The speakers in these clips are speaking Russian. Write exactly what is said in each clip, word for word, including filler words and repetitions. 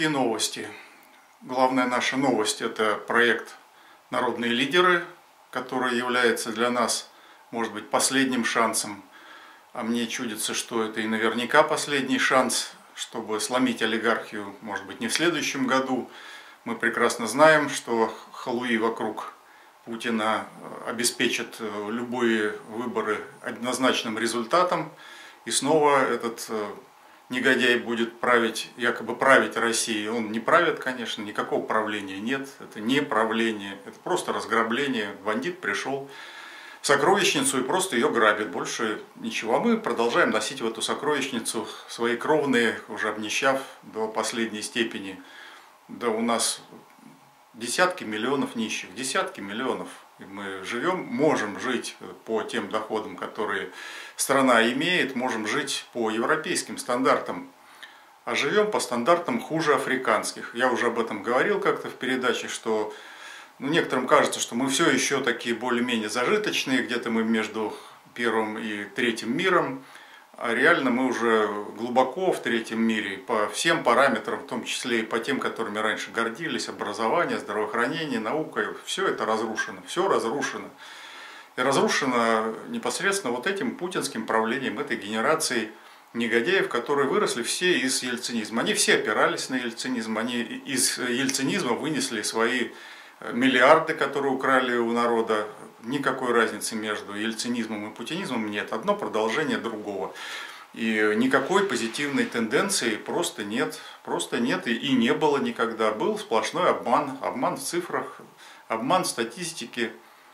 Русские новости. Главная наша новость – это проект «Народные лидеры», который является для нас, может быть, последним шансом. А мне чудится, что это и наверняка последний шанс, чтобы сломить олигархию, может быть, не в следующем году. Мы прекрасно знаем, что халуи вокруг Путина обеспечат любые выборы однозначным результатом. И снова этот негодяй будет править, якобы править Россией. Он не правит, конечно, никакого правления нет. Это не правление, это просто разграбление. Бандит пришел в сокровищницу и просто ее грабит. Больше ничего. А мы продолжаем носить в эту сокровищницу свои кровные, уже обнищав до последней степени. Да у нас десятки миллионов нищих, десятки миллионов. И мы живем, можем жить по тем доходам, которые страна имеет, можем жить по европейским стандартам, а живем по стандартам хуже африканских. Я уже об этом говорил как-то в передаче, что ну, некоторым кажется, что мы все еще такие более-менее зажиточные, где-то мы между первым и третьим миром, а реально мы уже глубоко в третьем мире по всем параметрам, в том числе и по тем, которыми раньше гордились: образование, здравоохранение, наука. Все это разрушено, все разрушено. И разрушено непосредственно вот этим путинским правлением, этой генерацией негодяев, которые выросли все из ельцинизма. Они все опирались на ельцинизм, они из ельцинизма вынесли свои миллиарды, которые украли у народа. Никакой разницы между ельцинизмом и путинизмом нет. Одно продолжение другого. И никакой позитивной тенденции просто нет. Просто нет и, и не было никогда. Был сплошной обман. Обман в цифрах, обман в статистике.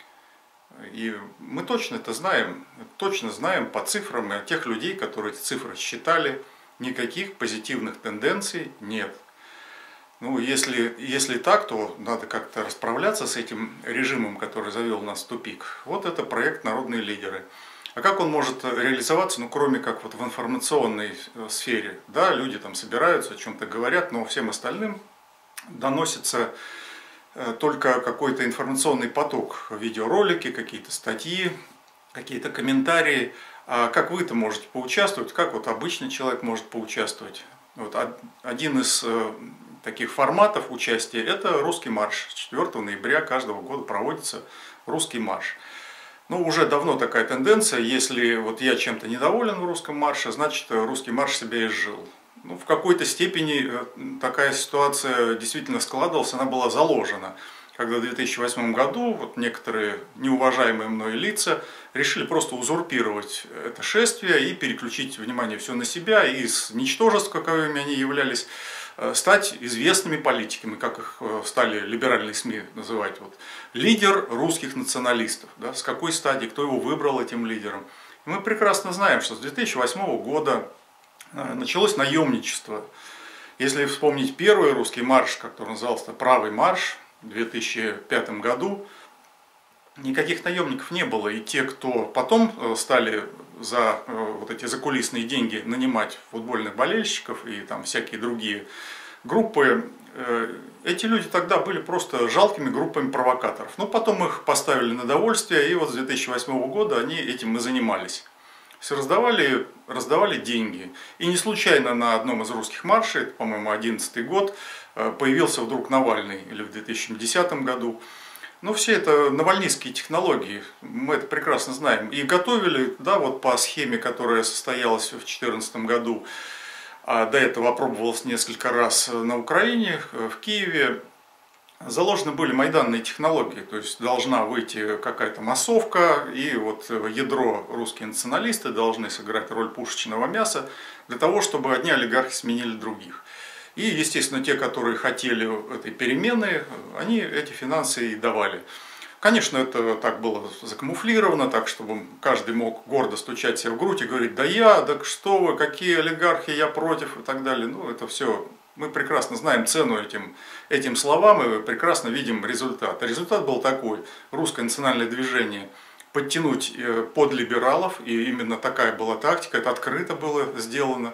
И мы точно это знаем. Точно знаем по цифрам и тех людей, которые эти цифры считали. Никаких позитивных тенденций нет. Ну, если, если так, то надо как-то расправляться с этим режимом, который завел нас в тупик. Вот это проект «Народные лидеры». А как он может реализоваться, ну, кроме как вот в информационной сфере? Да, люди там собираются, о чем-то говорят, но всем остальным доносится только какой-то информационный поток. Видеоролики, какие-то статьи, какие-то комментарии. А как вы-то можете поучаствовать? Как вот обычный человек может поучаствовать? Вот один из таких форматов участия — это русский марш. четвёртого ноября каждого года проводится русский марш. Ну, уже давно такая тенденция: если вот я чем-то недоволен в русском марше, значит, русский марш себя изжил. Ну, в какой-то степени такая ситуация действительно складывалась, она была заложена. Когда в две тысячи восьмом году вот некоторые неуважаемые мной лица решили просто узурпировать это шествие и переключить внимание все на себя, и из ничтожеств, каковыми они являлись, стать известными политиками, как их стали либеральные СМИ называть. Вот. Лидер русских националистов. Да, с какой стадии, кто его выбрал этим лидером. И мы прекрасно знаем, что с две тысячи восьмого года началось наемничество. Если вспомнить первый русский марш, который назывался «Правый марш», в две тысячи пятом году, никаких наемников не было. И те, кто потом стали за вот эти закулисные деньги нанимать футбольных болельщиков и там всякие другие группы, эти люди тогда были просто жалкими группами провокаторов. Но потом их поставили на довольствие, и вот с две тысячи восьмого года они этим и занимались. Все раздавали, раздавали деньги. И не случайно на одном из русских маршей, это, по-моему, одиннадцатый год, появился вдруг Навальный, или в две тысячи десятом году. Ну, все это навальнистские технологии, мы это прекрасно знаем. И готовили, да, вот по схеме, которая состоялась в две тысячи четырнадцатом году, а до этого опробовалась несколько раз на Украине, в Киеве. Заложены были майданные технологии, то есть должна выйти какая-то массовка, и вот ядро русские националисты должны сыграть роль пушечного мяса для того, чтобы одни олигархи сменили других. И, естественно, те, которые хотели этой перемены, они эти финансы и давали. Конечно, это так было закамуфлировано, так, чтобы каждый мог гордо стучать себе в грудь и говорить: да я, да что вы, какие олигархи, я против, и так далее. Ну, это все, мы прекрасно знаем цену этим, этим словам и прекрасно видим результат. Результат был такой: русское национальное движение подтянуть под либералов, и именно такая была тактика, это открыто было сделано.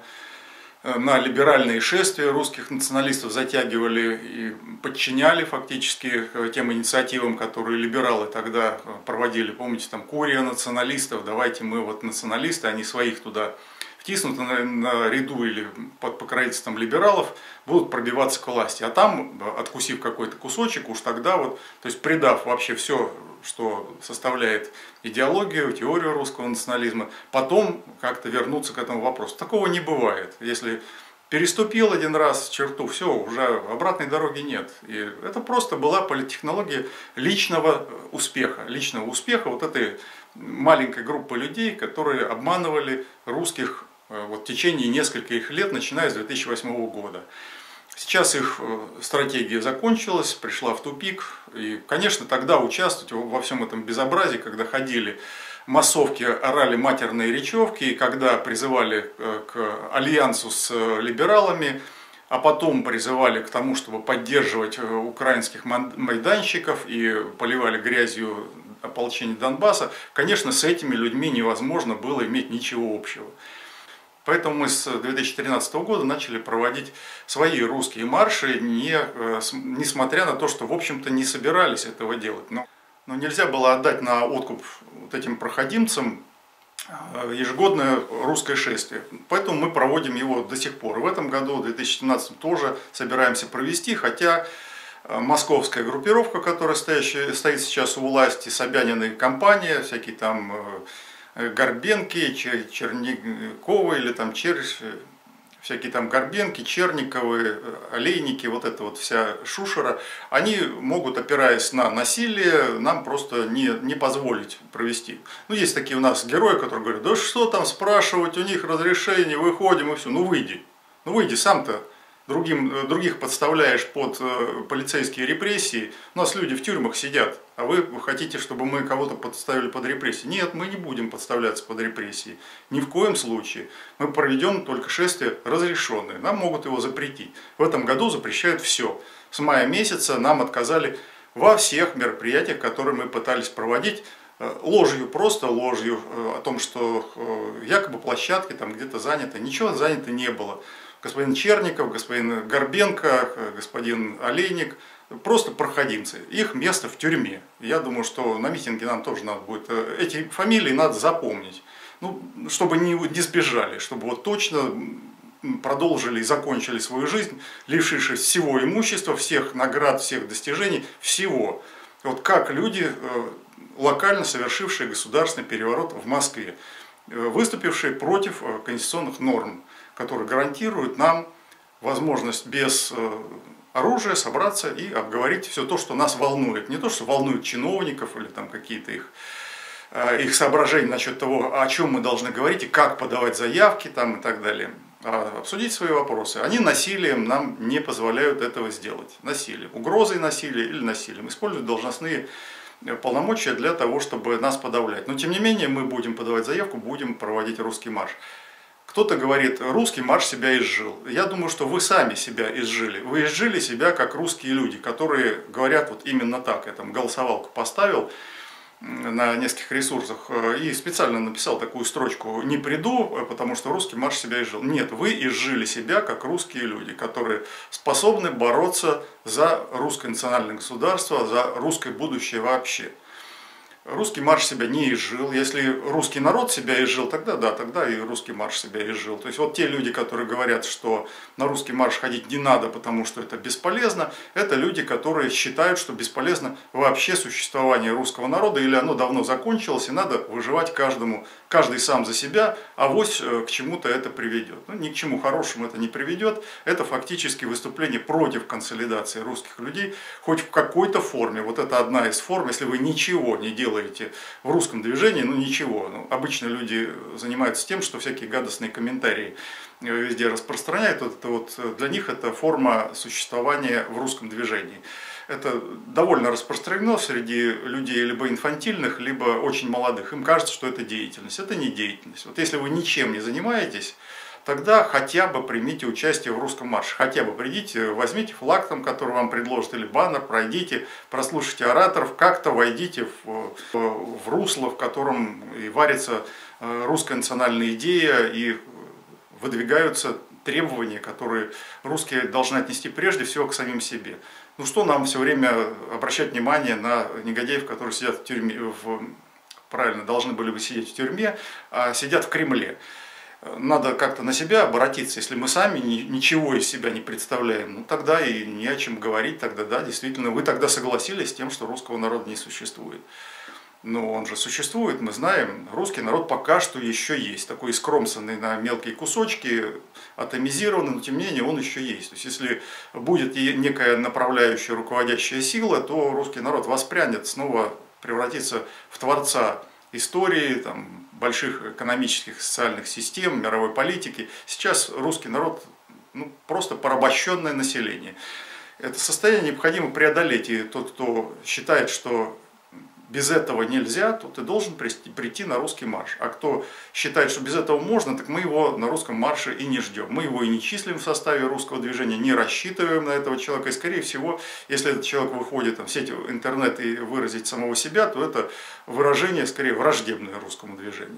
На либеральные шествия русских националистов затягивали и подчиняли фактически тем инициативам, которые либералы тогда проводили. Помните, там курия националистов, давайте мы вот националисты, они своих туда втиснуты на, на ряду или под покровительством либералов, будут пробиваться к власти. А там, откусив какой-то кусочек, уж тогда вот, то есть предав вообще все, что составляет идеологию, теорию русского национализма, потом как-то вернуться к этому вопросу. Такого не бывает. Если переступил один раз черту, все, уже обратной дороги нет. И это просто была политтехнология личного успеха. Личного успеха вот этой маленькой группы людей, которые обманывали русских вот, в течение нескольких лет, начиная с две тысячи восьмого года. Сейчас их стратегия закончилась, пришла в тупик. И, конечно, тогда участвовать во всем этом безобразии, когда ходили массовки, орали матерные речевки, и когда призывали к альянсу с либералами, а потом призывали к тому, чтобы поддерживать украинских майданщиков и поливали грязью ополчение Донбасса, конечно, с этими людьми невозможно было иметь ничего общего. Поэтому мы с две тысячи тринадцатого года начали проводить свои русские марши, не, несмотря на то, что, в общем-то, не собирались этого делать. Но, но нельзя было отдать на откуп вот этим проходимцам ежегодное русское шествие. Поэтому мы проводим его до сих пор. В этом году, в две тысячи семнадцатом, тоже собираемся провести, хотя московская группировка, которая стоящая, стоит сейчас у власти, Собянина и компания, всякие там Горбенки, Черниковы или там Чер... всякие там Горбенки, Черниковы, Олейники, вот эта вот вся шушера, они могут, опираясь на насилие, нам просто не, не позволить провести. Ну, есть такие у нас герои, которые говорят, да что там спрашивать, у них разрешение, выходим и все, ну выйди, ну выйди сам-то. Другим, других подставляешь под полицейские репрессии. У нас люди в тюрьмах сидят, а вы хотите, чтобы мы кого-то подставили под репрессии. Нет, мы не будем подставляться под репрессии. Ни в коем случае. Мы проведем только шествие разрешенное. Нам могут его запретить. В этом году запрещают все. С мая месяца нам отказали во всех мероприятиях, которые мы пытались проводить. Ложью, просто ложью о том, что якобы площадки там где-то заняты. Ничего занято не было. Господин Черников, господин Горбенко, господин Олейник, просто проходимцы. Их место в тюрьме. Я думаю, что на митинге нам тоже надо будет, эти фамилии надо запомнить, ну, чтобы не, не сбежали, чтобы вот точно продолжили и закончили свою жизнь, лишившись всего имущества, всех наград, всех достижений, всего. Вот как люди, локально совершившие государственный переворот в Москве, выступившие против конституционных норм, которые гарантируют нам возможность без оружия собраться и обговорить все то, что нас волнует. Не то, что волнует чиновников или там какие-то их, их соображения насчет того, о чем мы должны говорить и как подавать заявки там, и так далее. А обсудить свои вопросы. Они насилием нам не позволяют этого сделать. Насилием. Угрозой насилия или насилием. Используют должностные полномочия для того, чтобы нас подавлять. Но тем не менее мы будем подавать заявку, будем проводить русский марш. Кто-то говорит, русский марш себя изжил. Я думаю, что вы сами себя изжили. Вы изжили себя как русские люди, которые говорят вот именно так. Я там голосовалку поставил на нескольких ресурсах и специально написал такую строчку «Не приду, потому что русский марш себя изжил». Нет, вы изжили себя как русские люди, которые способны бороться за русское национальное государство, за русское будущее вообще. Русский марш себя не изжил. Если русский народ себя изжил, тогда да, тогда и русский марш себя изжил. То есть вот те люди, которые говорят, что на русский марш ходить не надо, потому что это бесполезно, это люди, которые считают, что бесполезно вообще существование русского народа, или оно давно закончилось, и надо выживать каждому, каждый сам за себя, а авось к чему-то это приведет. Ну, ни к чему хорошему это не приведет. Это фактически выступление против консолидации русских людей, хоть в какой-то форме. Вот это одна из форм, если вы ничего не делаете в русском движении, ну ничего. Ну, обычно люди занимаются тем, что всякие гадостные комментарии везде распространяют. Вот это вот, для них это форма существования в русском движении. Это довольно распространено среди людей либо инфантильных, либо очень молодых. Им кажется, что это деятельность. Это не деятельность. Вот если вы ничем не занимаетесь, тогда хотя бы примите участие в русском марше. Хотя бы придите, возьмите флаг, там, который вам предложат, или баннер, пройдите, прослушайте ораторов, как-то войдите в, в, в русло, в котором и варится русская национальная идея, и выдвигаются требования, которые русские должны отнести прежде всего к самим себе. Ну что нам все время обращать внимание на негодяев, которые сидят в тюрьме, в, правильно, должны были бы сидеть в тюрьме, а сидят в Кремле. надо как-то на себя обратиться. Если мы сами ничего из себя не представляем, ну тогда и не о чем говорить, тогда да, действительно, вы тогда согласились с тем, что русского народа не существует. Но он же существует, мы знаем, русский народ пока что еще есть, такой искромсанный на мелкие кусочки, атомизированный, но тем не менее он еще есть. То есть если будет некая направляющая, руководящая сила, то русский народ воспрянет, снова превратится в творца истории, там, больших экономических, социальных систем, мировой политики. Сейчас русский народ, ну, просто порабощенное население. Это состояние необходимо преодолеть, и тот, кто считает, что без этого нельзя, то ты должен прийти на русский марш. А кто считает, что без этого можно, так мы его на русском марше и не ждем. Мы его и не числим в составе русского движения, не рассчитываем на этого человека. И скорее всего, если этот человек выходит там, в сеть интернет и выразить самого себя, то это выражение скорее враждебное русскому движению.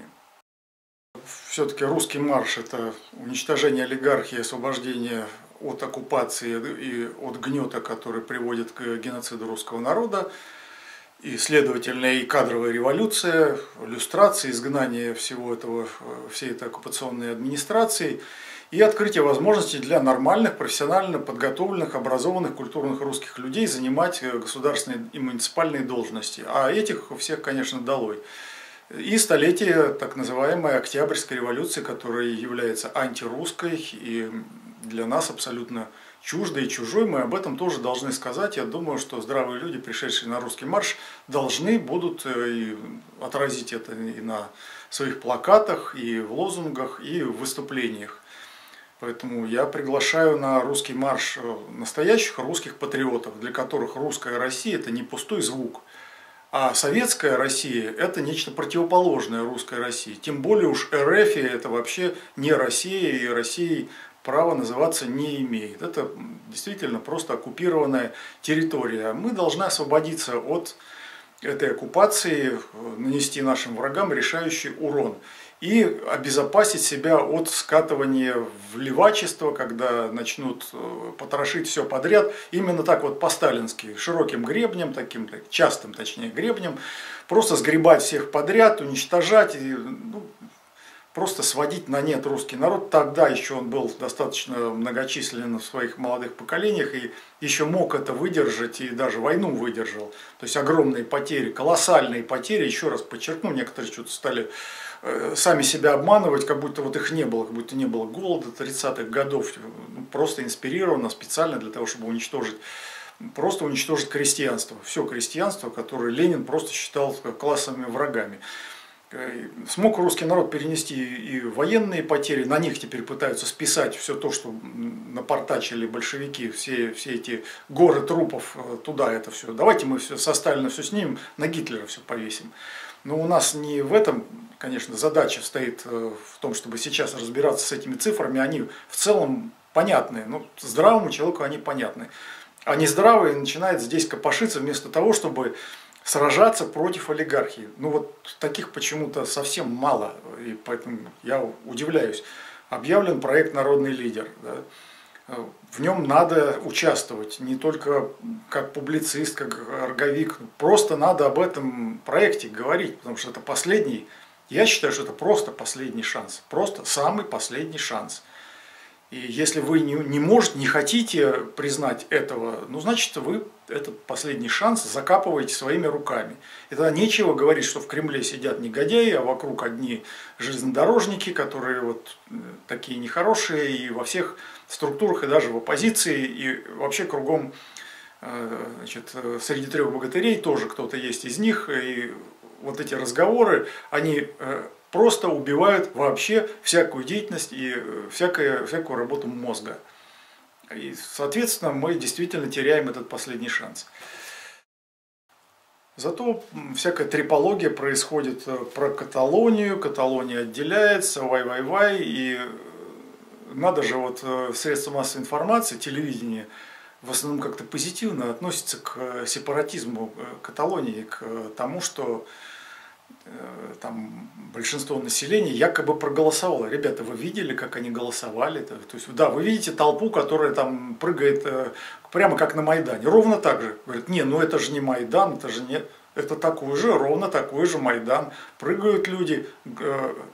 Все-таки русский марш – это уничтожение олигархии, освобождение от оккупации и от гнета, который приводит к геноциду русского народа. И, следовательно, и кадровая революция, люстрация, изгнание всего этого, всей этой оккупационной администрации и открытие возможностей для нормальных, профессионально подготовленных, образованных, культурных русских людей занимать государственные и муниципальные должности. А этих всех, конечно, долой. И столетие так называемой Октябрьской революции, которая является антирусской и для нас абсолютно чуждой и чужой, мы об этом тоже должны сказать. Я думаю, что здравые люди, пришедшие на русский марш, должны будут и отразить это и на своих плакатах, и в лозунгах, и в выступлениях. Поэтому я приглашаю на русский марш настоящих русских патриотов, для которых русская Россия – это не пустой звук, а советская Россия – это нечто противоположное русской России. Тем более уж РФ – это вообще не Россия, и Россией права называться не имеет. Это действительно просто оккупированная территория. Мы должны освободиться от этой оккупации, нанести нашим врагам решающий урон и обезопасить себя от скатывания в левачество, когда начнут потрошить все подряд. Именно так вот по-сталински, широким гребнем, таким частым, точнее, гребнем, просто сгребать всех подряд, уничтожать, и, ну, просто сводить на нет русский народ. Тогда еще он был достаточно многочислен в своих молодых поколениях и еще мог это выдержать и даже войну выдержал. То есть огромные потери, колоссальные потери, еще раз подчеркну, некоторые что-то стали сами себя обманывать, как будто вот их не было, как будто не было голода тридцатых годов, просто инспирировано специально для того, чтобы уничтожить, просто уничтожить крестьянство. Все крестьянство, которое Ленин просто считал классовыми врагами. Смог русский народ перенести и военные потери, на них теперь пытаются списать все то, что напортачили большевики, все, все эти горы трупов туда это все. Давайте мы все со Сталина все снимем, на Гитлера все повесим. Но у нас не в этом, конечно, задача стоит в том, чтобы сейчас разбираться с этими цифрами, они в целом понятны, ну, здравому человеку они понятны. А нездравый начинает здесь копошиться вместо того, чтобы сражаться против олигархии. Ну вот таких почему-то совсем мало, и поэтому я удивляюсь. Объявлен проект «Народный лидер». Да? В нем надо участвовать, не только как публицист, как орговик. Просто надо об этом проекте говорить, потому что это последний, я считаю, что это просто последний шанс. Просто самый последний шанс. И если вы не, не можете, не хотите признать этого, ну значит вы этот последний шанс закапываете своими руками. И тогда нечего говорить, что в Кремле сидят негодяи, а вокруг одни железнодорожники, которые вот такие нехорошие, и во всех структурах, и даже в оппозиции, и вообще кругом, значит, среди трех богатырей тоже кто-то есть из них, и вот эти разговоры, они просто убивают вообще всякую деятельность и всякую, всякую работу мозга. И, соответственно, мы действительно теряем этот последний шанс. Зато всякая трипология происходит про Каталонию, Каталония отделяется, вай-вай-вай, и надо же, вот средства массовой информации, телевидение, в основном как-то позитивно относится к сепаратизму Каталонии, к тому, что там большинство населения якобы проголосовало. Ребята, вы видели, как они голосовали? То есть, да, вы видите толпу, которая там прыгает прямо как на Майдане. Ровно так же. Говорят, не, ну это же не Майдан, это же не... Это такой же, ровно такой же Майдан. Прыгают люди,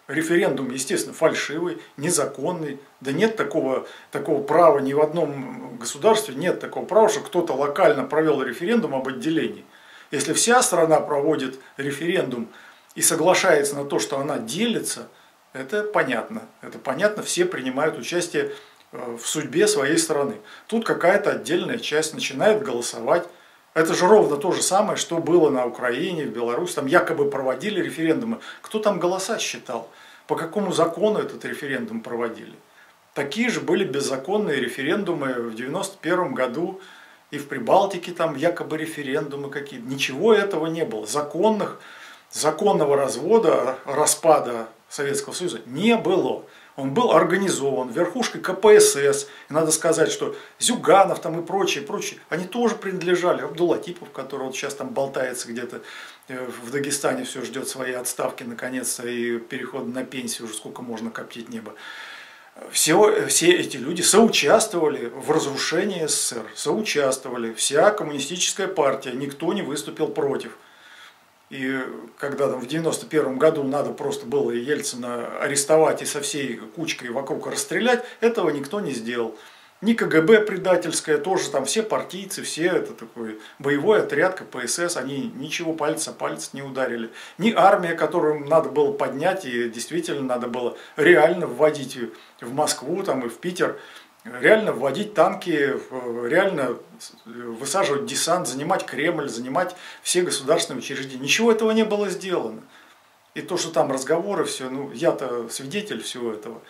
референдум, естественно, фальшивый, незаконный. Да нет такого, такого права ни в одном государстве, нет такого права, что кто-то локально провел референдум об отделении. Если вся страна проводит референдум и соглашается на то, что она делится, это понятно. Это понятно, все принимают участие в судьбе своей страны. Тут какая-то отдельная часть начинает голосовать. Это же ровно то же самое, что было на Украине, в Беларуси. Там якобы проводили референдумы. Кто там голоса считал? По какому закону этот референдум проводили? Такие же были беззаконные референдумы в девяносто первом году. И в Прибалтике там якобы референдумы какие-то. Ничего этого не было. Законных, законного развода, распада Советского Союза не было. Он был организован верхушкой ка пэ эс эс. И надо сказать, что Зюганов там и прочие, прочие, они тоже принадлежали. Абдулатипов, который вот сейчас там болтается где-то в Дагестане, все ждет своей отставки наконец-то и перехода на пенсию, уже сколько можно коптить небо. Все, все эти люди соучаствовали в разрушении эс эс эс эр, соучаствовали. Вся коммунистическая партия, никто не выступил против. И когда там в девяносто первом году надо просто было Ельцина арестовать и со всей кучкой вокруг расстрелять, этого никто не сделал. Ни ка гэ бэ предательское, тоже там все партийцы, все это такой боевой отряд ка пэ эс эс, они ничего палец о палец не ударили. Ни армия, которую надо было поднять и действительно надо было реально вводить в Москву там, и в Питер, реально вводить танки, реально высаживать десант, занимать Кремль, занимать все государственные учреждения. Ничего этого не было сделано. И то, что там разговоры, все, ну, я-то свидетель всего этого.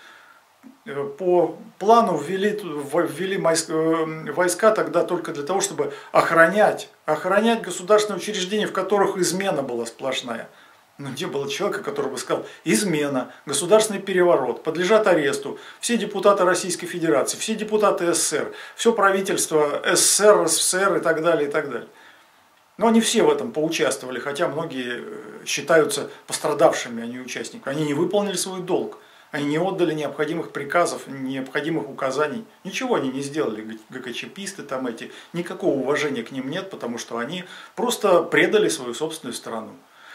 По плану ввели, ввели войска тогда только для того, чтобы охранять, охранять государственные учреждения, в которых измена была сплошная. Но где было человека, который бы сказал: измена, государственный переворот, подлежат аресту все депутаты Российской Федерации, все депутаты эс эс эс эр, все правительство эс эс эс эр, эс эс эс эр и так далее, и так далее. Но они все в этом поучаствовали, хотя многие считаются пострадавшими, а не участниками. Они не выполнили свой долг, они не отдали необходимых приказов, необходимых указаний. Ничего они не сделали, гэ ка че писты там эти, никакого уважения к ним нет, потому что они просто предали свою собственную страну.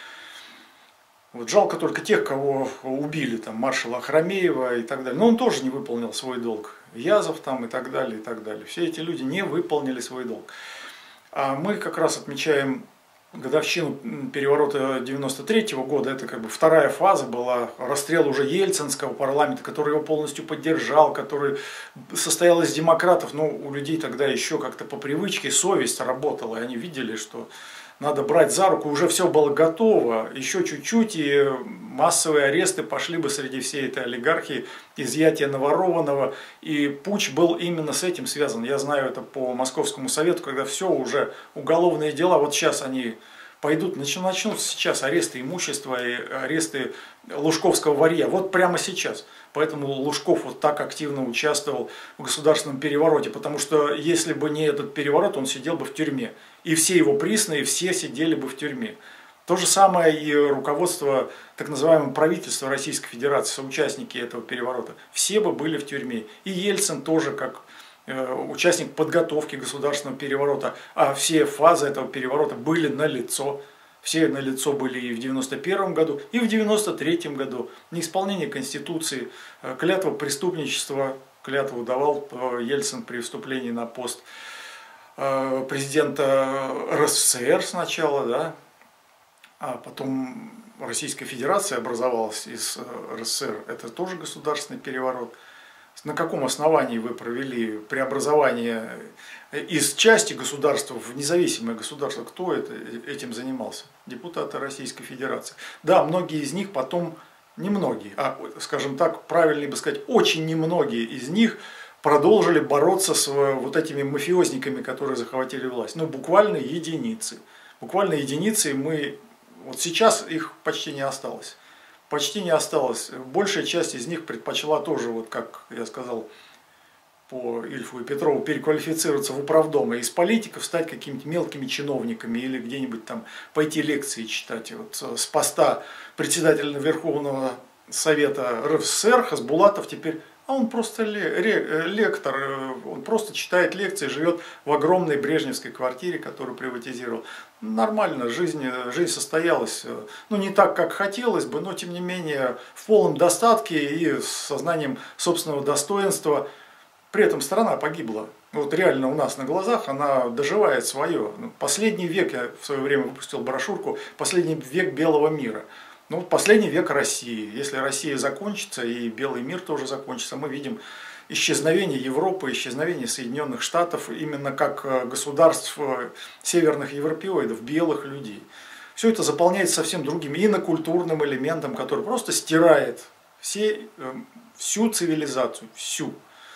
Вот жалко только тех, кого убили, там, маршала Ахрамеева и так далее. Но он тоже не выполнил свой долг. Язов там и так далее, и так далее. Все эти люди не выполнили свой долг. А мы как раз отмечаем годовщину переворота девяносто третьего года. Это как бы вторая фаза была, расстрел уже Ельцинского парламента, который его полностью поддержал, который состоял из демократов. Но у людей тогда еще как-то по привычке совесть работала, и они видели, что надо брать за руку, уже все было готово, еще чуть-чуть, и массовые аресты пошли бы среди всей этой олигархии, изъятие наворованного, и путч был именно с этим связан. Я знаю это по Московскому совету, когда все уже уголовные дела, вот сейчас они пойдут, начнутся сейчас аресты имущества и аресты лужковского варья, вот прямо сейчас. Поэтому Лужков вот так активно участвовал в государственном перевороте, потому что если бы не этот переворот, он сидел бы в тюрьме. И все его присные, все сидели бы в тюрьме. То же самое и руководство так называемого правительства Российской Федерации, соучастники этого переворота. Все бы были в тюрьме. И Ельцин тоже как участник подготовки государственного переворота. А все фазы этого переворота были налицо. Все налицо были и в девяносто первом году, и в девяносто третьем году. Неисполнение Конституции, клятва преступничества, клятву давал Ельцин при вступлении на пост президента эр эс эс эр сначала, да, а потом Российская Федерация образовалась из эр эс эс эр. Это тоже государственный переворот. На каком основании вы провели преобразование из части государства в независимое государство? Кто это, этим занимался? Депутаты Российской Федерации. Да, многие из них потом, не многие, а, скажем так, правильнее бы сказать, очень немногие из них продолжили бороться с вот этими мафиозниками, которые захватили власть. Ну, буквально единицы. Буквально единицы, и мы, вот сейчас их почти не осталось. Почти не осталось. Большая часть из них предпочла тоже, вот как я сказал, по Ильфу и Петрову, переквалифицироваться в управдома и из политиков стать какими-то мелкими чиновниками или где-нибудь там пойти лекции читать. Вот с поста председателя Верховного Совета эр эф эс эс эр Хасбулатов теперь, а он просто лектор, он просто читает лекции, живет в огромной брежневской квартире, которую приватизировал. Нормально, жизнь, жизнь состоялась, ну не так, как хотелось бы, но тем не менее в полном достатке и с сознанием собственного достоинства. При этом страна погибла. Вот реально у нас на глазах она доживает свое. Последний век, я в свое время выпустил брошюрку «Последний век белого мира». Ну, вот последний век России. Если Россия закончится и белый мир тоже закончится, мы видим исчезновение Европы, исчезновение Соединенных Штатов, именно как государств северных европеоидов, белых людей. Все это заполняется совсем другим инокультурным элементом, который просто стирает все, всю цивилизацию, всю.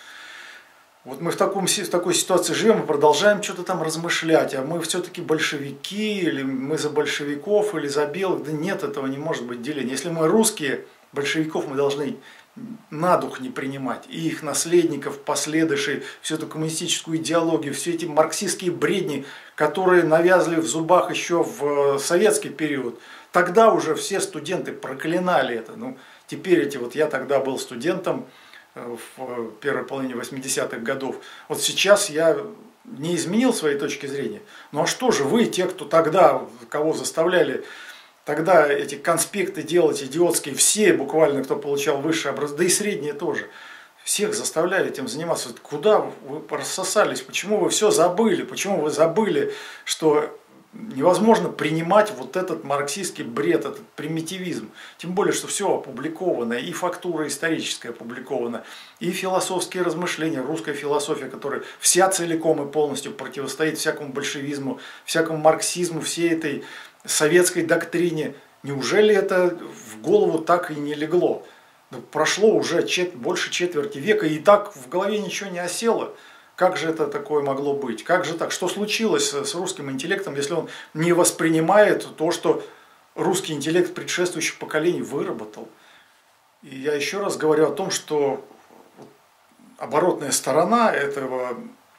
Вот мы в, таком, в такой ситуации живем и продолжаем что-то там размышлять, а мы все-таки большевики, или мы за большевиков, или за белых. Да нет, этого не может быть деления. Если мы русские, большевиков мы должны на дух не принимать. И их наследников, последующие, всю эту коммунистическую идеологию, все эти марксистские бредни, которые навязли в зубах еще в советский период. Тогда уже все студенты проклинали это. Ну, теперь эти, вот я тогда был студентом, в первой половине восьмидесятых годов. Вот сейчас я не изменил своей точки зрения. Ну а что же вы, те, кто тогда, кого заставляли тогда эти конспекты делать идиотские, все буквально, кто получал высшее образование, да и среднее тоже, всех заставляли этим заниматься. Куда вы рассосались? Почему вы все забыли? Почему вы забыли, что невозможно принимать вот этот марксистский бред, этот примитивизм. Тем более, что все опубликовано, и фактура историческая опубликована, и философские размышления, русская философия, которая вся целиком и полностью противостоит всякому большевизму, всякому марксизму, всей этой советской доктрине. Неужели это в голову так и не легло? Прошло уже чет, больше четверти века, и так в голове ничего не осело. Как же это такое могло быть? Как же так? Что случилось с русским интеллектом, если он не воспринимает то, что русский интеллект предшествующих поколений выработал? И я еще раз говорю о том, что оборотная сторона этого,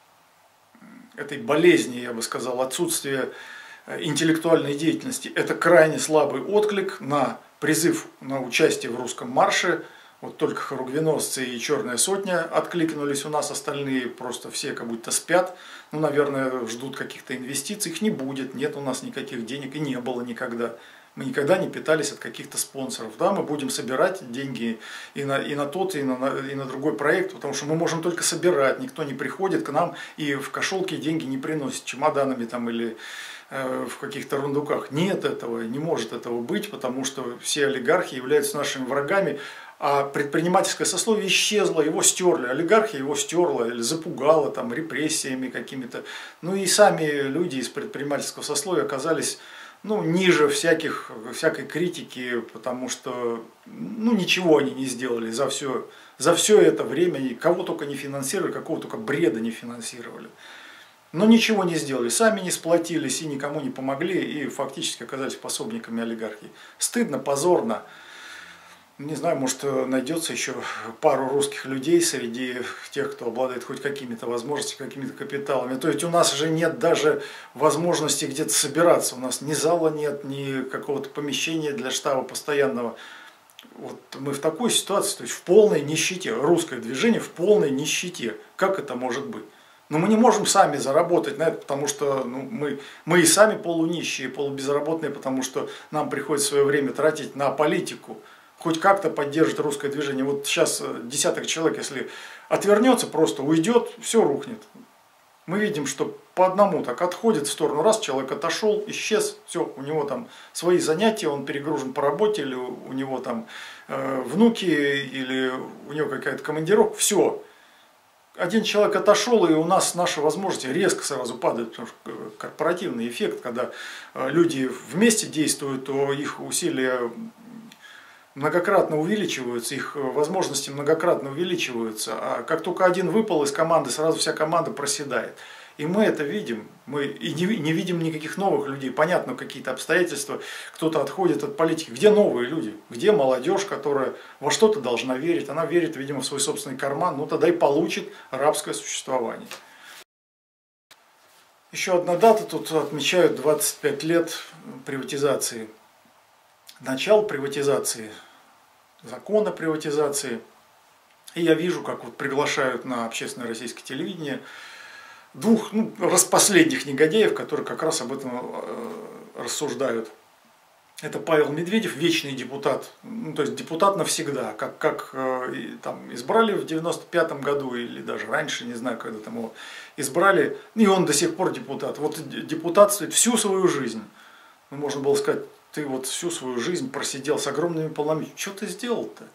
этой болезни, я бы сказал, отсутствия интеллектуальной деятельности, это крайне слабый отклик на призыв на участие в русском марше. Вот только хоругвеносцы и Черная сотня откликнулись, у нас остальные просто все как будто спят. Ну, наверное, ждут каких-то инвестиций, их не будет, нет у нас никаких денег и не было никогда. Мы никогда не питались от каких-то спонсоров. Да, мы будем собирать деньги и на, и на тот, и на, и на другой проект, потому что мы можем только собирать, никто не приходит к нам и в кошелке деньги не приносит чемоданами там или э, в каких-то рундуках. Нет этого, не может этого быть, потому что все олигархи являются нашими врагами. А предпринимательское сословие исчезло, его стерли, олигархия его стерла или запугала там, репрессиями какими-то. Ну и сами люди из предпринимательского сословия оказались ну, ниже всяких, всякой критики, потому что ну, ничего они не сделали за все, за все это время, кого только не финансировали, какого только бреда не финансировали. Но ничего не сделали, сами не сплотились и никому не помогли, и фактически оказались пособниками олигархии. Стыдно, позорно. Не знаю, может найдется еще пару русских людей среди тех, кто обладает хоть какими-то возможностями, какими-то капиталами. То есть у нас же нет даже возможности где-то собираться. У нас ни зала нет, ни какого-то помещения для штаба постоянного. Вот мы в такой ситуации, то есть в полной нищете. Русское движение в полной нищете. Как это может быть? Но мы не можем сами заработать на это, потому что ну, мы, мы и сами полунищие, полубезработные, потому что нам приходится свое время тратить на политику. Хоть как-то поддержит русское движение. Вот сейчас десяток человек, если отвернется, просто уйдет, все рухнет. Мы видим, что по одному так отходит в сторону. Раз человек отошел, исчез, все, у него там свои занятия, он перегружен по работе, или у него там э, внуки, или у него какая-то командировка, все. Один человек отошел, и у нас наши возможности резко сразу падают, потому что корпоративный эффект, когда люди вместе действуют, то их усилия многократно увеличиваются, их возможности многократно увеличиваются, а как только один выпал из команды, сразу вся команда проседает. И мы это видим, мы и не, не видим никаких новых людей. Понятно, какие-то обстоятельства, кто-то отходит от политики. Где новые люди? Где молодежь, которая во что-то должна верить? Она верит, видимо, в свой собственный карман, ну тогда и получит рабское существование. Еще одна дата, тут отмечают двадцать пять лет приватизации. Начало приватизации, закона приватизации. И я вижу, как вот приглашают на общественное российское телевидение двух ну, распоследних негодяев, которые как раз об этом э, рассуждают. Это Павел Медведев, вечный депутат, ну, то есть депутат навсегда, как, как э, там, избрали в девяносто пятом году или даже раньше, не знаю, когда там его избрали, и он до сих пор депутат. Вот депутатствует всю свою жизнь. Ну, можно было сказать, ты вот всю свою жизнь просидел с огромными полномочиями. Что ты сделал-то?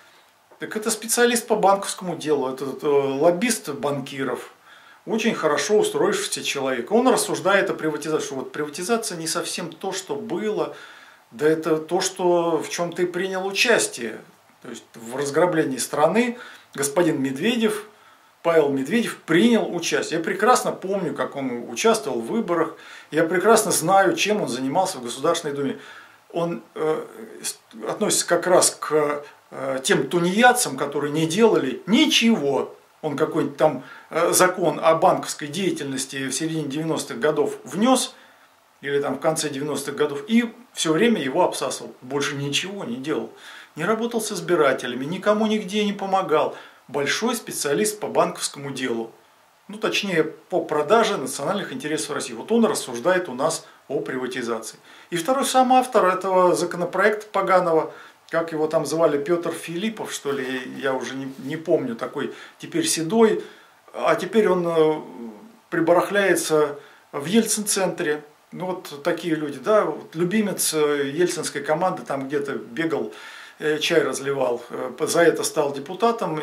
Так это специалист по банковскому делу, это, это лоббист банкиров. Очень хорошо устроившийся человек. Он рассуждает о приватизации, что вот приватизация не совсем то, что было, да это то, что, в чем ты принял участие. То есть в разграблении страны господин Медведев, Павел Медведев принял участие. Я прекрасно помню, как он участвовал в выборах. Я прекрасно знаю, чем он занимался в Государственной Думе. Он э, относится как раз к э, тем тунеядцам, которые не делали ничего. Он какой-нибудь там э, закон о банковской деятельности в середине девяностых годов внес, или там в конце девяностых годов, и все время его обсасывал. Больше ничего не делал. Не работал с избирателями, никому нигде не помогал. Большой специалист по банковскому делу. Ну, точнее, по продаже национальных интересов России. Вот он рассуждает у нас о приватизации. И второй сам автор этого законопроекта поганого, как его там звали, Петр Филиппов, что ли, я уже не, не помню, такой теперь седой, а теперь он прибарахляется в Ельцин-центре. Ну, вот такие люди, да, вот любимец ельцинской команды, там где-то бегал, чай разливал, за это стал депутатом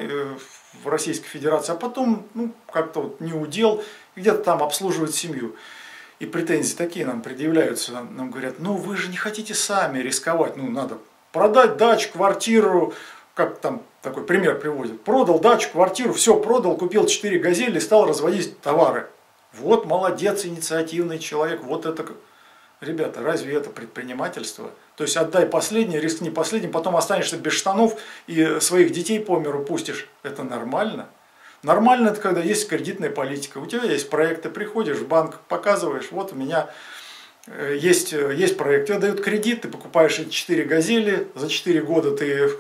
в Российской Федерации, а потом, ну, как-то вот не удел, где-то там обслуживает семью. И претензии такие нам предъявляются, нам говорят, ну, вы же не хотите сами рисковать, ну, надо продать дачу, квартиру, как там такой пример приводит, продал дачу, квартиру, все продал, купил четыре газели и стал разводить товары. Вот молодец, инициативный человек, вот это... Ребята, разве это предпринимательство? То есть отдай последний, рискни последним, потом останешься без штанов и своих детей по миру пустишь. Это нормально? Нормально это когда есть кредитная политика. У тебя есть проекты, приходишь в банк, показываешь, вот у меня есть, есть проект. Тебе дают кредит, ты покупаешь эти четыре газели, за четыре года ты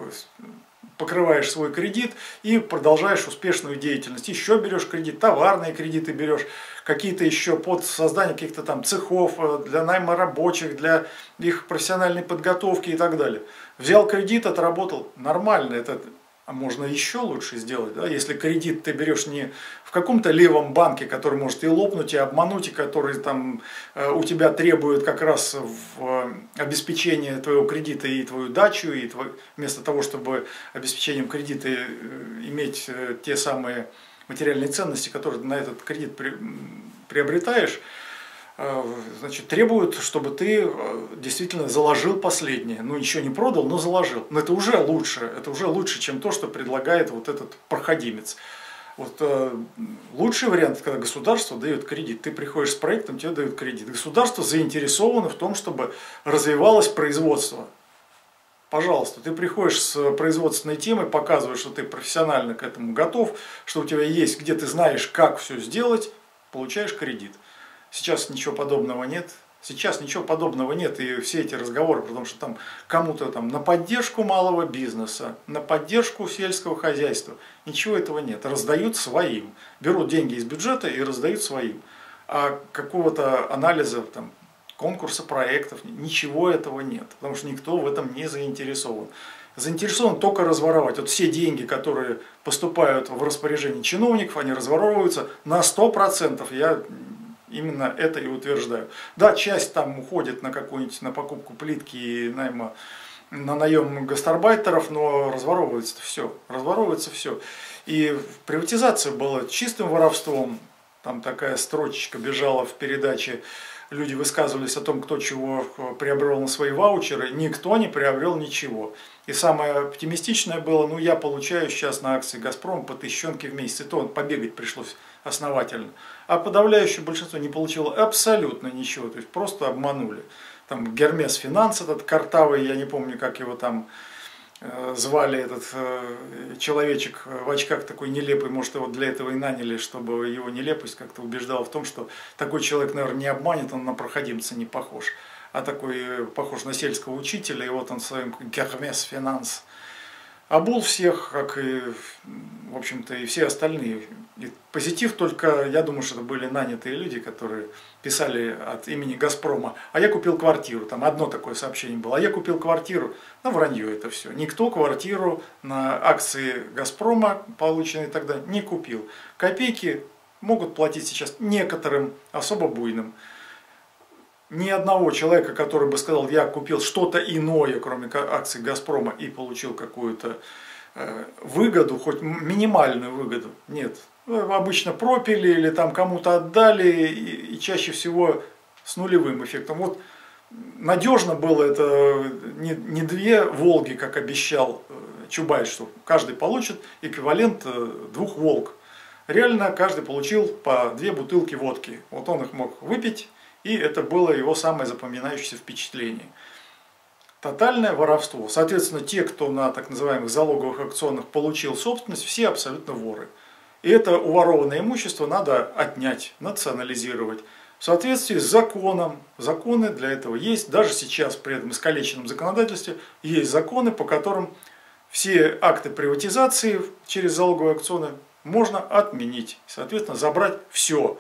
покрываешь свой кредит и продолжаешь успешную деятельность. Еще берешь кредит, товарные кредиты берешь, какие-то еще под создание каких-то там цехов, для найма рабочих, для их профессиональной подготовки и так далее. Взял кредит, отработал, нормально, это а можно еще лучше сделать, да? Если кредит ты берешь не в каком-то левом банке, который может и лопнуть, и обмануть, и который там у тебя требует как раз в обеспечение твоего кредита и твою дачу, и твой, вместо того, чтобы обеспечением кредита иметь те самые материальные ценности, которые ты на этот кредит при, приобретаешь, значит, требуют, чтобы ты действительно заложил последнее. Ну, еще не продал, но заложил. Но это уже лучше. Это уже лучше, чем то, что предлагает вот этот проходимец. Вот, э, лучший вариант, когда государство дает кредит. Ты приходишь с проектом, тебе дают кредит. Государство заинтересовано в том, чтобы развивалось производство. Пожалуйста, ты приходишь с производственной темой, показываешь, что ты профессионально к этому готов, что у тебя есть, где ты знаешь, как все сделать, получаешь кредит. Сейчас ничего подобного нет. Сейчас ничего подобного нет. И все эти разговоры, потому что там кому-то там на поддержку малого бизнеса, на поддержку сельского хозяйства. Ничего этого нет. Раздают своим. Берут деньги из бюджета и раздают своим. А какого-то анализа, там, конкурса проектов, ничего этого нет. Потому что никто в этом не заинтересован. Заинтересован только разворовать. Вот все деньги, которые поступают в распоряжение чиновников, они разворовываются на сто процентов. Я... Именно это и утверждаю. Да, часть там уходит на какую-нибудь, на покупку плитки и найма, на наем гастарбайтеров, но разворовывается все. Разворовывается все. И приватизация была чистым воровством. Там такая строчечка бежала в передаче. Люди высказывались о том, кто чего приобрел на свои ваучеры. Никто не приобрел ничего. И самое оптимистичное было, ну я получаю сейчас на акции «Газпрома» по тысячонке в месяц. И то побегать пришлось основательно. А подавляющее большинство не получило абсолютно ничего. То есть просто обманули. Там Гермес Финанс, этот картавый, я не помню, как его там э, звали, этот э, человечек в очках такой нелепый. Может, его для этого и наняли, чтобы его нелепость как-то убеждала в том, что такой человек, наверное, не обманет, он на проходимца не похож. А такой похож на сельского учителя, и вот он своим Гермес Финанс обул всех, как и, в общем-то, и все остальные. И позитив только, я думаю, что это были нанятые люди, которые писали от имени «Газпрома», а я купил квартиру, там одно такое сообщение было, а я купил квартиру, ну вранье это все. Никто квартиру на акции «Газпрома», полученные тогда, не купил. Копейки могут платить сейчас некоторым, особо буйным. Ни одного человека, который бы сказал, я купил что-то иное, кроме акций «Газпрома», и получил какую-то э, выгоду, хоть минимальную выгоду, нет. Обычно пропили или там кому-то отдали, и, и чаще всего с нулевым эффектом. Вот надежно было это не, не две «Волги», как обещал Чубайс, что каждый получит эквивалент двух «Волг». Реально каждый получил по две бутылки водки. Вот он их мог выпить, и это было его самое запоминающееся впечатление. Тотальное воровство. Соответственно, те, кто на так называемых залоговых аукционах получил собственность, все абсолютно воры. И это уворованное имущество надо отнять, национализировать. В соответствии с законом, законы для этого есть, даже сейчас при этом искалеченном законодательстве есть законы, по которым все акты приватизации через залоговые аукционы можно отменить. Соответственно, забрать все.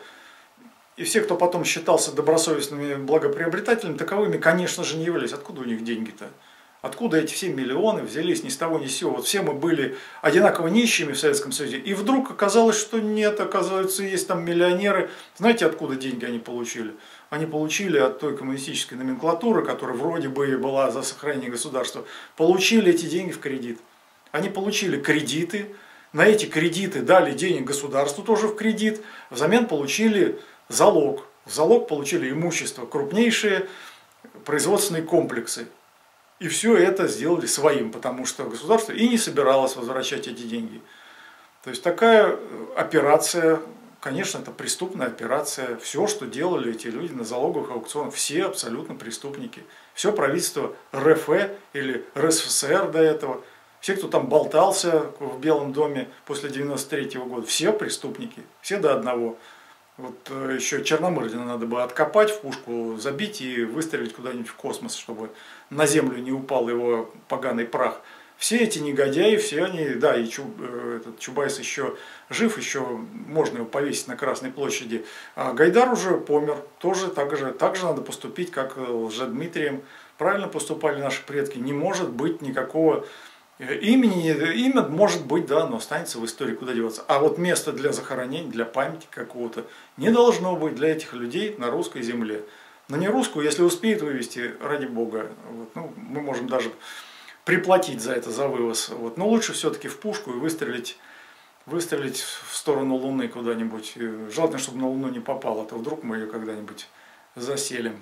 И все, кто потом считался добросовестными благоприобретателями, таковыми, конечно же, не являлись. Откуда у них деньги-то? Откуда эти все миллионы взялись ни с того ни с сего? Вот все мы были одинаково нищими в Советском Союзе, и вдруг оказалось, что нет, оказывается, есть там миллионеры. Знаете, откуда деньги они получили? Они получили от той коммунистической номенклатуры, которая вроде бы была за сохранение государства, получили эти деньги в кредит. Они получили кредиты, на эти кредиты дали денег государству тоже в кредит, взамен получили залог. В залог получили имущество, крупнейшие производственные комплексы. И все это сделали своим, потому что государство и не собиралось возвращать эти деньги. То есть такая операция, конечно, это преступная операция. Все, что делали эти люди на залоговых аукционах, все абсолютно преступники. Все правительство РФ или РСФСР до этого, все, кто там болтался в Белом доме после девяносто третьего года, все преступники, все до одного. Вот еще Черномырдина надо было откопать, в пушку забить и выстрелить куда-нибудь в космос, чтобы на землю не упал его поганый прах. Все эти негодяи, все они, да, и Чуб, этот Чубайс еще жив, еще можно его повесить на Красной площади. А Гайдар уже помер, тоже так же, так же надо поступить, как Лжедмитрием. Правильно поступали наши предки, не может быть никакого имени, имя может быть, да, но останется в истории, куда деваться. А вот место для захоронения, для памяти какого-то не должно быть для этих людей на русской земле. Но не русскую, если успеет вывести, ради бога, вот, ну, мы можем даже приплатить за это, за вывоз. Вот. Но лучше все-таки в пушку и выстрелить, выстрелить в сторону Луны куда-нибудь. Желательно, чтобы на Луну не попало, а то вдруг мы ее когда-нибудь заселим.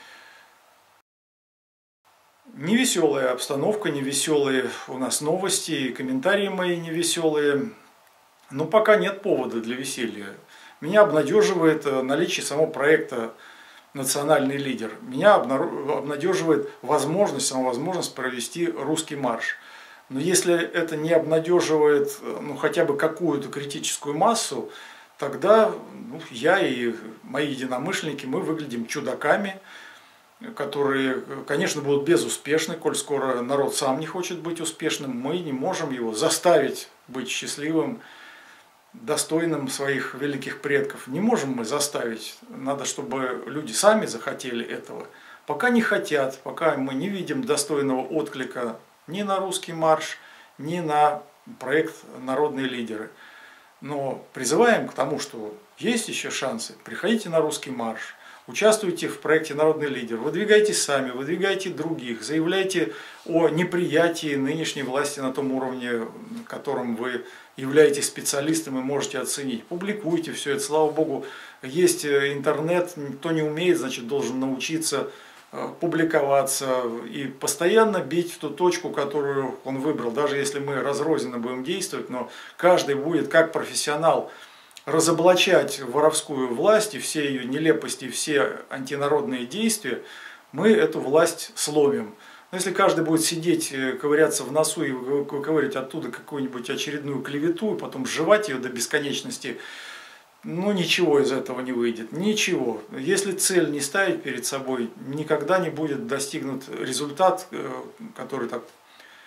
Невеселая обстановка, невеселые у нас новости, комментарии мои невеселые. Но пока нет повода для веселья. Меня обнадеживает наличие самого проекта «Национальный лидер». Меня обнадеживает возможность, сама возможность провести русский марш. Но если это не обнадеживает ну, хотя бы какую-то критическую массу, тогда ну, я и мои единомышленники, мы выглядим чудаками, которые, конечно, будут безуспешны, коль скоро народ сам не хочет быть успешным, мы не можем его заставить быть счастливым, достойным своих великих предков. Не можем мы заставить, надо, чтобы люди сами захотели этого. Пока не хотят, пока мы не видим достойного отклика ни на русский марш, ни на проект «Народные лидеры». Но призываем к тому, что есть еще шансы, приходите на русский марш. Участвуйте в проекте «Народный лидер», выдвигайтесь сами, выдвигайте других, заявляйте о неприятии нынешней власти на том уровне, которым вы являетесь специалистом и можете оценить. Публикуйте все это, слава богу, есть интернет, кто не умеет, значит, должен научиться публиковаться и постоянно бить в ту точку, которую он выбрал. Даже если мы разрозненно будем действовать, но каждый будет как профессионал разоблачать воровскую власть и все ее нелепости, все антинародные действия, мы эту власть сломим. Но если каждый будет сидеть, ковыряться в носу и выковыривать оттуда какую-нибудь очередную клевету, и потом сживать ее до бесконечности, ну ничего из этого не выйдет. Ничего. Если цель не ставить перед собой, никогда не будет достигнут результат, который так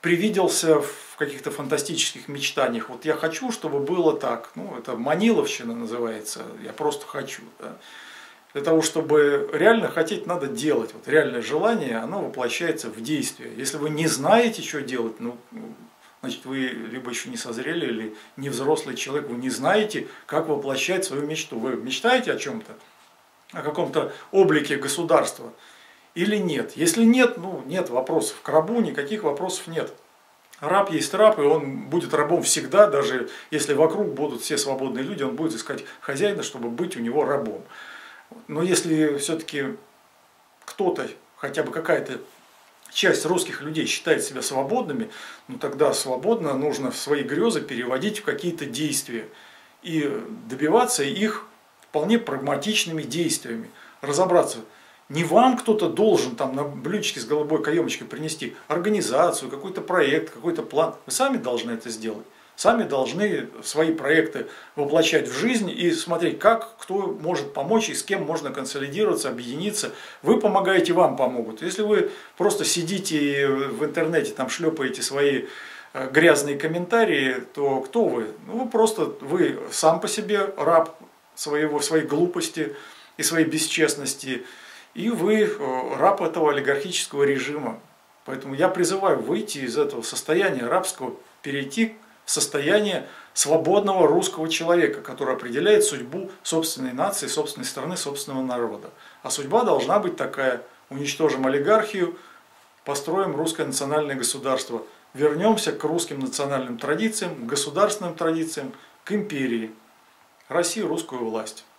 привиделся в каких-то фантастических мечтаниях. Вот я хочу, чтобы было так. Ну, это маниловщина называется. Я просто хочу. Да. Для того, чтобы реально хотеть, надо делать. Вот реальное желание, оно воплощается в действие. Если вы не знаете, что делать, ну, значит, вы либо еще не созрели, или не взрослый человек, вы не знаете, как воплощать свою мечту. Вы мечтаете о чем-то, о каком-то облике государства или нет? Если нет, ну нет вопросов. К рабу никаких вопросов нет. Раб есть раб, и он будет рабом всегда, даже если вокруг будут все свободные люди, он будет искать хозяина, чтобы быть у него рабом. Но если все-таки кто-то, хотя бы какая-то часть русских людей считает себя свободными, ну тогда свободно нужно свои грезы переводить в какие-то действия и добиваться их вполне прагматичными действиями. Разобраться, не вам кто-то должен там на блюдечке с голубой каемочкой принести организацию, какой-то проект, какой-то план. Вы сами должны это сделать. Сами должны свои проекты воплощать в жизнь и смотреть, как, кто может помочь и с кем можно консолидироваться, объединиться. Вы помогаете, вам помогут. Если вы просто сидите в интернете, там шлепаете свои грязные комментарии, то кто вы? Ну, вы просто, вы сам по себе раб своего, своей глупости и своей бесчестности, и вы раб этого олигархического режима. Поэтому я призываю выйти из этого состояния рабского, перейти в состояние свободного русского человека, который определяет судьбу собственной нации, собственной страны, собственного народа. А судьба должна быть такая: уничтожим олигархию, построим русское национальное государство, вернемся к русским национальным традициям, к государственным традициям, к империи. Россию, русскую власть.